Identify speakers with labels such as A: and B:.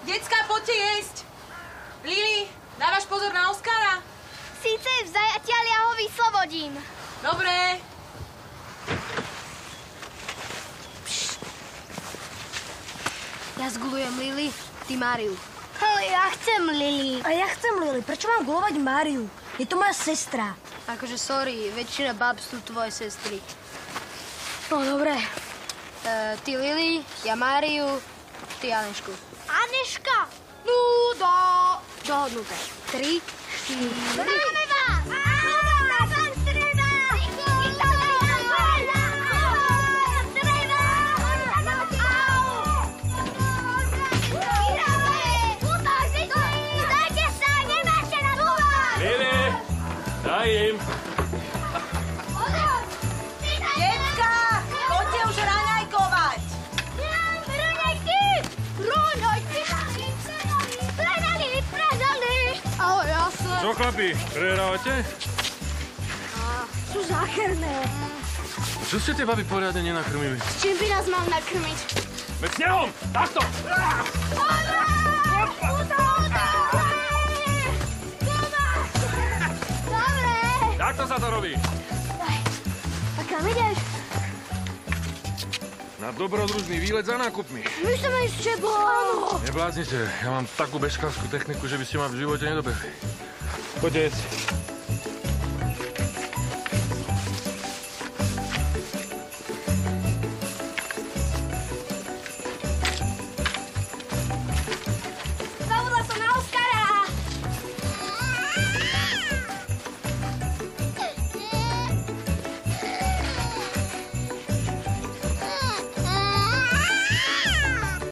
A: Decká, poďte jesť. Lili, dávaš pozor na Oskara?
B: Síce je v zajatiaľ, ja ho vyslobodím.
A: Dobre.
C: Ja zgulujem Lili, ty Máriu.
B: Ale ja chcem Lili.
D: A ja chcem Lili. Prečo mám gulovať Máriu? Je to moja sestra.
C: Akože sorry, väčšina bab sú tvoje sestry.
D: No, dobre.
C: Ty Lili, ja Máriu, ty Anešku.
B: Aneška! Nudo!
C: Dohodnuté. 3, 4...
B: Máme vás! Pán Streda! Zdajte sa, nemáte na to!
E: Lili, daj im.
A: Decká, poďte už raňajkovať.
C: Ahoj, jasne.
E: Čo, chlapi, prehrávate?
D: Sú zákerné.
E: Čo ste tie baby poriadne nenakrmili?
B: S čím by nás mal nakrmiť?
E: Veď snehom! Takto!
B: Dobre!
E: Takto sa to robí.
B: A kam ideš?
E: Na dobrodružný výlet za nákupmi.
B: My chceme ísť s tebou.
E: Nebláznite, ja mám takú bežkárskú techniku, že by ste ma v živote nedobehli. Poďte jesť.